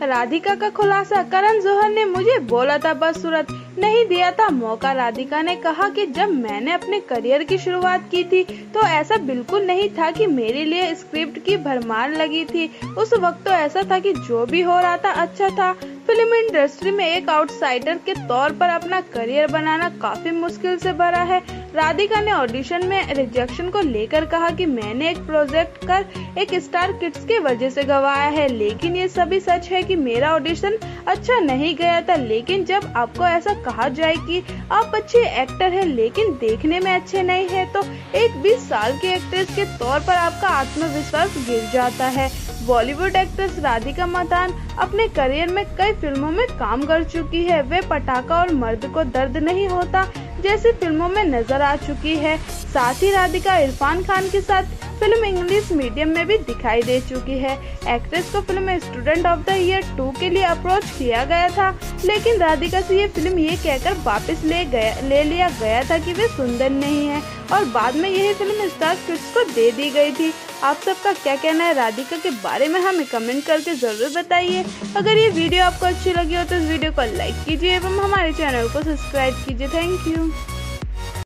राधिका का खुलासा, करण जौहर ने मुझे बोला था बस सूरत, नहीं दिया था मौका। राधिका ने कहा कि जब मैंने अपने करियर की शुरुआत की थी तो ऐसा बिल्कुल नहीं था कि मेरे लिए स्क्रिप्ट की भरमार लगी थी। उस वक्त तो ऐसा था कि जो भी हो रहा था अच्छा था। फिल्म इंडस्ट्री में एक आउटसाइडर के तौर पर अपना करियर बनाना काफी मुश्किल से भरा है। राधिका ने ऑडिशन में रिजेक्शन को लेकर कहा कि मैंने एक प्रोजेक्ट कर एक स्टार किड्स की वजह से गवाया है, लेकिन ये सभी सच है कि मेरा ऑडिशन अच्छा नहीं गया था। लेकिन जब आपको ऐसा कहा जाए कि आप अच्छे एक्टर हैं लेकिन देखने में अच्छे नहीं हैं, तो एक 20 साल की एक्ट्रेस के तौर पर आपका आत्मविश्वास गिर जाता है। बॉलीवुड एक्ट्रेस राधिका मदान अपने करियर में कई फिल्मों में काम कर चुकी है। वे पटाखा और मर्द को दर्द नहीं होता जैसी फिल्मों में नजर आ चुकी है। साथ ही राधिका इरफान खान के साथ फिल्म इंग्लिश मीडियम में भी दिखाई दे चुकी है। एक्ट्रेस को film student of the year 2 के लिए अप्रोच किया गया था, लेकिन राधिका से ये फिल्म ये कहकर वापस ले लिया गया था कि वे सुंदर नहीं है, और बाद में यही फिल्म स्टार किड्स को दे दी गई थी। आप सबका क्या कहना है राधिका के बारे में, हमें कमेंट करके जरूर बताइए। अगर ये वीडियो आपको अच्छी लगी हो तो इस वीडियो को लाइक कीजिए एवं हमारे चैनल को सब्सक्राइब कीजिए। Thank you.